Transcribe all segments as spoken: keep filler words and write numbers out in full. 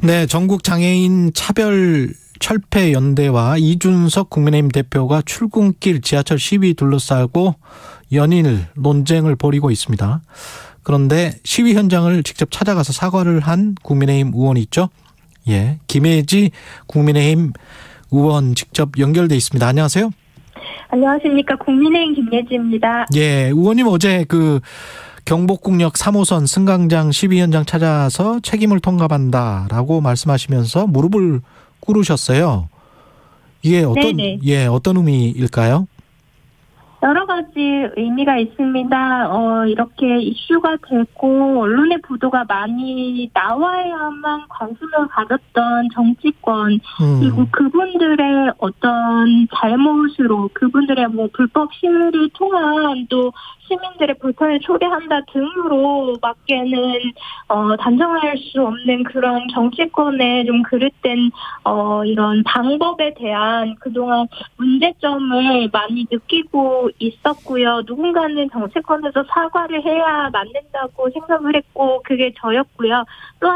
네, 전국 장애인 차별 철폐 연대와 이준석 국민의힘 대표가 출근길 지하철 시위 둘러싸고 연일 논쟁을 벌이고 있습니다. 그런데 시위 현장을 직접 찾아가서 사과를 한 국민의힘 의원이 있죠. 예, 김혜지 국민의힘 의원 직접 연결돼 있습니다. 안녕하세요. 안녕하십니까. 국민의힘 김예지입니다. 예, 의원님 어제 그 경복궁역 삼 호선 승강장 시위 현장 찾아서 책임을 통감한다라고 말씀하시면서 무릎을 꿇으셨어요. 이게 어떤 네네. 예 어떤 의미일까요? 여러 가지 의미가 있습니다. 어, 이렇게 이슈가 되고 언론의 보도가 많이 나와야만 관심을 가졌던 정치권 음. 그리고 그분들의 어떤 잘못으로 그분들의 뭐 불법 시위를 통한 또 시민들의 불편을 초래한다 등으로 밖에는 어, 단정할 수 없는 그런 정치권의 좀 그릇된 어, 이런 방법에 대한 그동안 문제점을 많이 느끼고 있었고요. 누군가는 정치권에서 사과를 해야 맞는다고 생각을 했고 그게 저였고요. 또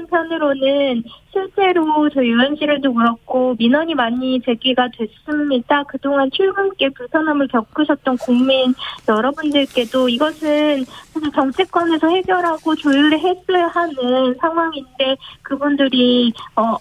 한편으로는 실제로 저희 의원실에도 그렇고 민원이 많이 제기가 됐습니다. 그동안 출근길 불편함을 겪으셨던 국민 여러분들께도 이것은 사실 정치권에서 해결하고 조율을 했어야 하는 상황인데 그분들이 어,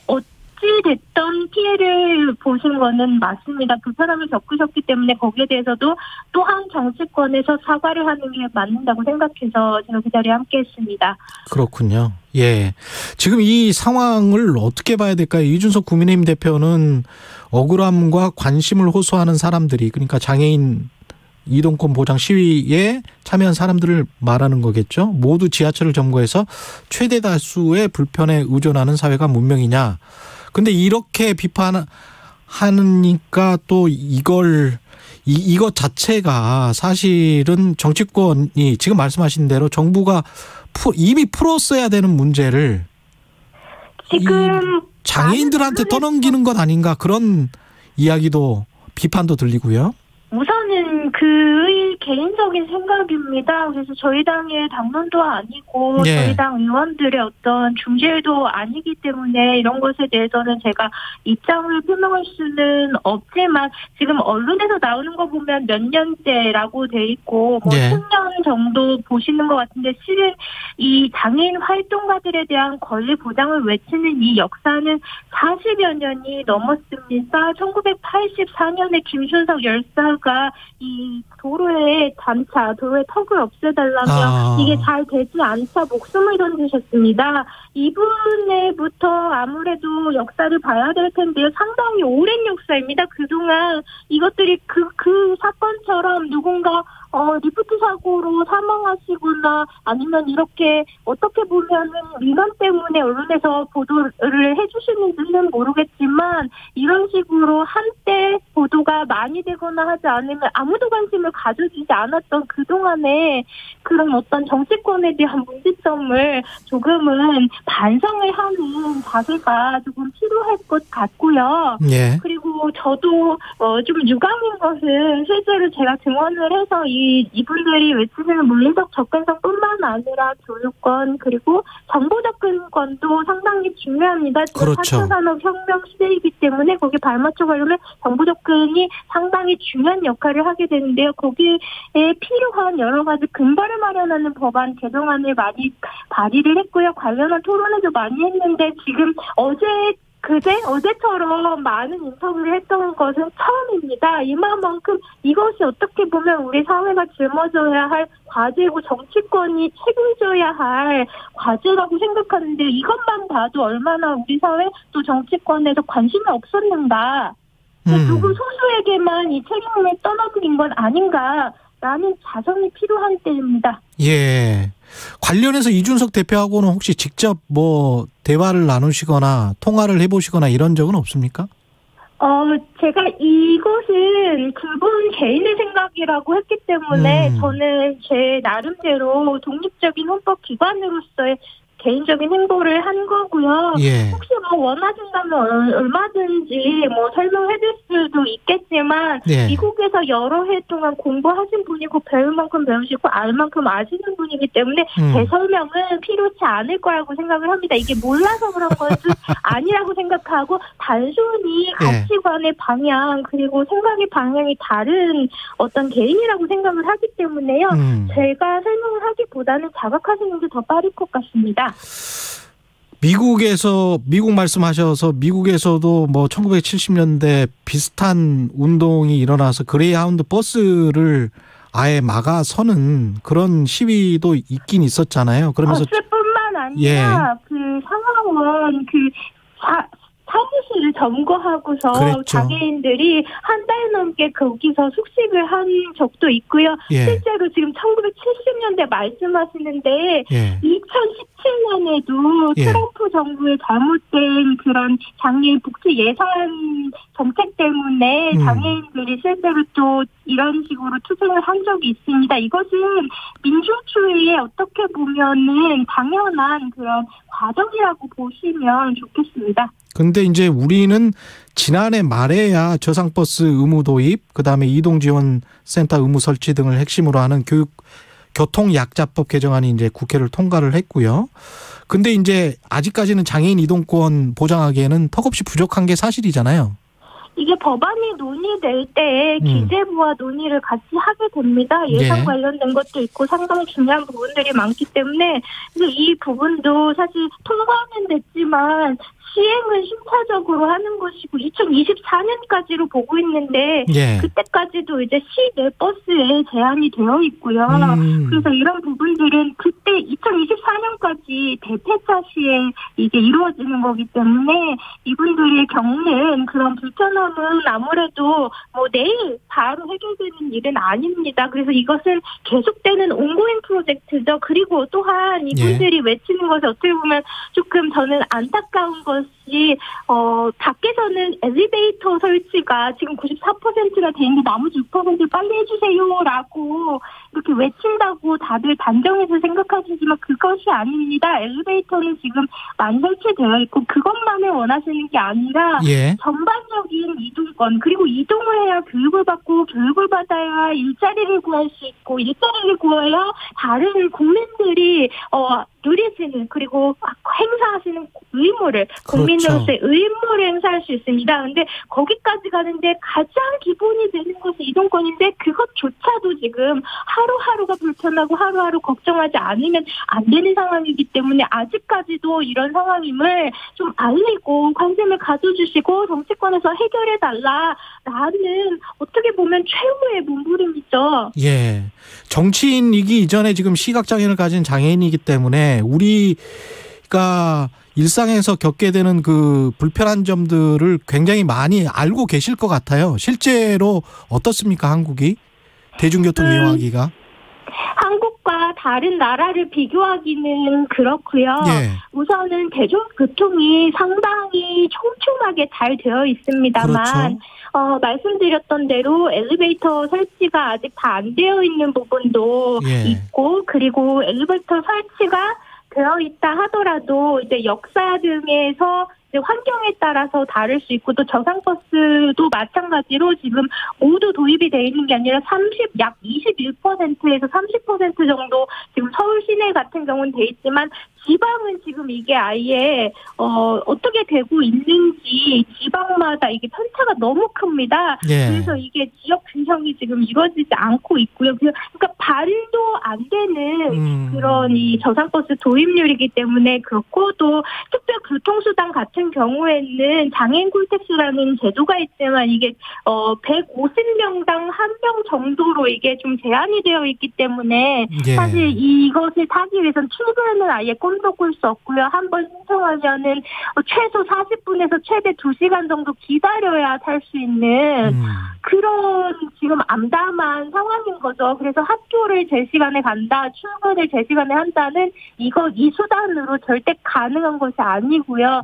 어찌됐던 피해를 보신 거는 맞습니다. 불편함을 겪으셨기 때문에 거기에 대해서도 또한 정치권에서 사과를 하는 게 맞는다고 생각해서 제가 그 자리에 함께했습니다. 그렇군요. 예, 지금 이 상황을 어떻게 봐야 될까요? 이준석 국민의힘 대표는 억울함과 관심을 호소하는 사람들이 그러니까 장애인 이동권 보장 시위에 참여한 사람들을 말하는 거겠죠. 모두 지하철을 점거해서 최대 다수의 불편에 의존하는 사회가 문명이냐. 근데 이렇게 비판하니까 또 이걸 이, 이것 자체가 사실은 정치권이 지금 말씀하신 대로 정부가 푸, 이미 풀었어야 되는 문제를 지금 장애인들한테 떠넘기는 것 아닌가 그런 이야기도 비판도 들리고요. 우선은 그의 개인적인 생각입니다. 그래서 저희 당의 당론도 아니고 네. 저희 당 의원들의 어떤 중재도 아니기 때문에 이런 것에 대해서는 제가 입장을 표명할 수는 없지만 지금 언론에서 나오는 거 보면 몇 년째라고 돼 있고 뭐 네. 십 년 정도 보시는 것 같은데 실은 이 장애인 활동가들에 대한 권리 보장을 외치는 이 역사는 사십여 년이 넘었습니다. 천구백팔십사 년에 김순석 열사가 이 도로에 단차, 도로에 턱을 없애달라며 아. 이게 잘 되지 않자 목숨을 던지셨습니다. 이분에부터 아무래도 역사를 봐야 될 텐데요. 상당히 오랜 역사입니다. 그동안 이것들이 그, 그 사건처럼 누군가 어, 리프트 사고로 사망하시거나 아니면 이렇게 어떻게 보면은 민원 때문에 언론에서 보도를 해주시는지는 모르겠지만 이런 식으로 한때 보도가 많이 되거나 하지 않으면 아무도 관심을 가져주지 않았던 그동안의 그런 어떤 정치권에 대한 문제점을 조금은 반성을 하는 자세가 조금 필요할 것 같고요. 예. 그리고 저도 어, 좀 유감인 것은 실제로 제가 증언을 해서 이 이분들이 외치는 물리적 접근성뿐만 아니라 교육권 그리고 정보 접근권도 상당히 중요합니다. 지금 그렇죠. 사 차 산업혁명 시대이기 때문에 거기에 발맞춰 가려면 정보 접근이 상당히 중요한 역할을 하게 되는데요. 거기에 필요한 여러 가지 근거를 마련하는 법안 개정안을 많이 발의를 했고요. 관련한 토론회도 많이 했는데 지금 어제 그제 어제처럼 많은 인터뷰를 했던 것은 처음입니다. 이만큼 이것이 어떻게 보면 우리 사회가 짊어져야 할 과제고 정치권이 책임져야 할 과제라고 생각하는데 이것만 봐도 얼마나 우리 사회 또 정치권에서 관심이 없었는가. 음. 누구 소수에게만 이 책임을 떠넘긴 건 아닌가. 라는 자성이 필요한 때입니다. 예. 관련해서 이준석 대표하고는 혹시 직접 뭐 대화를 나누시거나 통화를 해보시거나 이런 적은 없습니까? 어, 제가 이것은 그분 개인의 생각이라고 했기 때문에 음. 저는 제 나름대로 독립적인 헌법기관으로서의 개인적인 행보를 한 거고요. 예. 혹시 뭐 원하신다면 얼마든지 뭐 설명해줄 수도 있겠지만 예. 미국에서 여러 해 동안 공부하신 분이고 배울 만큼 배우시고 알 만큼 아시는 분이기 때문에 음. 제 설명은 필요치 않을 거라고 생각을 합니다. 이게 몰라서 그런 것은 아니라고 생각하고 단순히 가치관의 방향 그리고 생각의 방향이 다른 어떤 개인이라고 생각을 하기 때문에요. 음. 제가 설명을 하기보다는 자각하시는 게 더 빠를 것 같습니다. 미국에서 미국 말씀하셔서 미국에서도 뭐 천구백칠십 년대 비슷한 운동이 일어나서 그레이하운드 버스를 아예 막아서는 그런 시위도 있긴 있었잖아요. 그러면서 버스뿐만 아니라 예. 그 상하원 그 사, 사무실을 점거하고서 그랬죠. 장애인들이 한 달 넘게 거기서 숙식을 한 적도 있고요. 예. 실제로 지금 천구백칠십 년대 말씀하시는데 예. 이천십칠 년에도 예. 트럼프 정부의 잘못된 그런 장애인 복지 예산 정책 때문에 음. 장애인들이 실제로 또 이런 식으로 투쟁을 한 적이 있습니다. 이것은 민주주의에 어떻게 보면은 당연한 그런 과정이라고 보시면 좋겠습니다. 근데 이제 우리는 지난해 말에야 저상버스 의무 도입, 그다음에 이동지원센터 의무 설치 등을 핵심으로 하는 교육 교통약자법 개정안이 이제 국회를 통과를 했고요. 근데 이제 아직까지는 장애인 이동권 보장하기에는 턱없이 부족한 게 사실이잖아요. 이게 법안이 논의될 때 음. 기재부와 논의를 같이 하게 됩니다. 예산 예. 관련된 것도 있고 상당히 중요한 부분들이 많기 때문에 그래서 이 부분도 사실 통과는 됐지만 시행은 순차적으로 하는 것이고 이천이십사 년까지로 보고 있는데 예. 그때까지도 이제 시내 버스에 제한이 되어 있고요. 음. 그래서 이런 부분들은 그때 이천이십사 년까지 대폐차 시에 이게 이루어지는 거기 때문에 이분들이 겪는 그런 불편함은 아무래도 뭐 내일 바로 해결되는 일은 아닙니다. 그래서 이것은 계속되는 온고잉 프로젝트죠. 그리고 또한 이분들이 예. 외치는 것이 어떻게 보면 조금 저는 안타까운 것 이 어, 밖에서는 엘리베이터 설치가 지금 구십사 퍼센트가 돼 있는데 나머지 육 퍼센트 빨리 해주세요라고 이렇게 외친다고 다들 단정해서 생각하시지만 그것이 아닙니다. 엘리베이터는 지금 많이 설치되어 있고 그것만을 원하시는 게 아니라 예. 전반적인 이동권 그리고 이동을 해야 교육을 받고 교육을 받아야 일자리를 구할 수 있고 일자리를 구해야 다른 국민들이 어, 누리시는 그리고 행사하시는 의무를 국민으로서의 그렇죠. 의무를 행사할 수 있습니다. 그런데 거기까지 가는데 가장 기본이 되는 것이 이동권인데 그것조차도 지금 하루하루가 불편하고 하루하루 걱정하지 않으면 안 되는 상황이기 때문에 아직까지도 이런 상황임을 좀 알리고 관심을 가져주시고 정치권에서 해결해달라라는 어떻게 보면 최후의 몸부림이죠. 예. 정치인이기 이전에 지금 시각장애를 가진 장애인이기 때문에 우리가 일상에서 겪게 되는 그 불편한 점들을 굉장히 많이 알고 계실 것 같아요. 실제로 어떻습니까, 한국이? 대중교통 음, 이용하기가? 한국과 다른 나라를 비교하기는 그렇고요. 예. 우선은 대중교통이 상당히 촘촘하게 잘 되어 있습니다만 그렇죠. 어, 말씀드렸던 대로 엘리베이터 설치가 아직 다 안 되어 있는 부분도 예. 있고 그리고 엘리베이터 설치가 되어 있다 하더라도 이제 역사 등에서 이제 환경에 따라서 다를 수 있고 또 저상버스도 마찬가지로 지금 모두 도입이 되어 있는 게 아니라 삼십, 약 이십일 퍼센트에서 삼십 퍼센트 정도 지금 서울 시내 같은 경우는 돼 있지만 지방은 지금 이게 아예 어, 어떻게 되고 있는지 지방마다 이게 편차가 너무 큽니다. 예. 그래서 이게 지역 균형이 지금 이루어지지 않고 있고요. 그러니까 반도 안 되는 음. 그런 이 저상버스 도입률이기 때문에 그렇고 또 특별교통수단 같은 경우에는 장애인 콜택스라는 제도가 있지만 이게 어 백오십 명당 한 명 정도로 이게 좀 제한이 되어 있기 때문에 예. 사실 이것을 타기 위해서는 출근은 아예 꼼도 꿀 수 없고요. 한 번 신청하면은 최소 사십 분에서 최대 두 시간 정도 기다려야 탈 수 있는 음. 그런 지금 암담한 상황인 거죠. 그래서 학교를 제 시간에 간다, 출근을 제 시간에 한다는 이거 이 수단으로 절대 가능한 것이 아니고요. 예. 그래서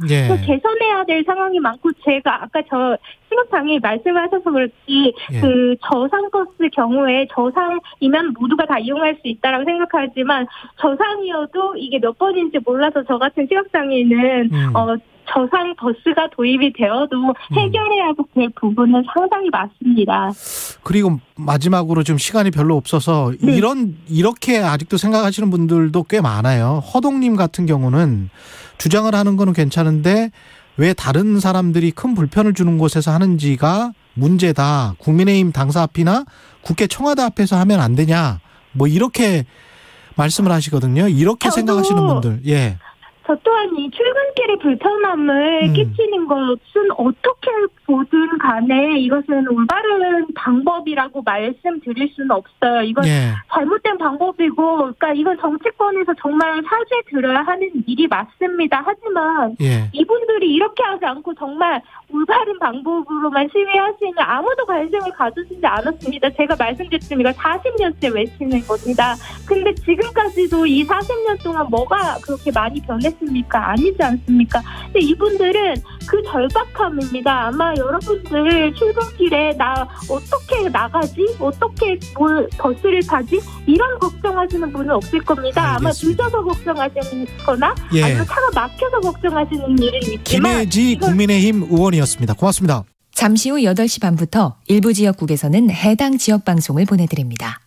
개선해야 될 상황이 많고 제가 아까 저 시각장애 말씀하셔서 그렇지 예. 그 저상버스 경우에 저상이면 모두가 다 이용할 수 있다라고 생각하지만 저상이어도 이게 몇 번인지 몰라서 저 같은 시각장애인은 음. 어. 저상 버스가 도입이 되어도 해결해야 될 부분은 상당히 많습니다. 그리고 마지막으로 좀 시간이 별로 없어서 네. 이런 이렇게 아직도 생각하시는 분들도 꽤 많아요. 허동님 같은 경우는 주장을 하는 거는 괜찮은데 왜 다른 사람들이 큰 불편을 주는 곳에서 하는지가 문제다. 국민의힘 당사 앞이나 국회 청와대 앞에서 하면 안 되냐. 뭐 이렇게 말씀을 하시거든요. 이렇게 생각하시는 분들. 예. 저 또한 이 출근길의 불편함을 음. 끼치는 것은 어떻게 보든 간에 이것은 올바른 방법이라고 말씀드릴 수는 없어요. 이건 예. 잘못된 방법이고, 그러니까 이건 정치권에서 정말 사죄 들어야 하는 일이 맞습니다. 하지만 예. 이분들이 이렇게 하지 않고 정말 올바른 방법으로만 시위하시면 아무도 관심을 가져주지 않았습니다. 제가 말씀드렸지만 이거 사십 년째 외치는 겁니다. 근데 지금까지도 이 사십 년 동안 뭐가 그렇게 많이 변했습니까? 아니지 않습니까? 근데 이분들은 그 절박함입니다. 아마 여러분들 출근길에 나 어떻게 나가지? 어떻게 뭘 버스를 타지? 이런 걱정하시는 분은 없을 겁니다. 알겠습니다. 아마 늦어서 걱정하시거나 예. 아니면 차가 막혀서 걱정하시는 일은 있지만 김혜지 이건... 국민의힘 의원이었습니다. 고맙습니다. 잠시 후 여덟 시 반부터 일부 지역국에서는 해당 지역 방송을 보내드립니다.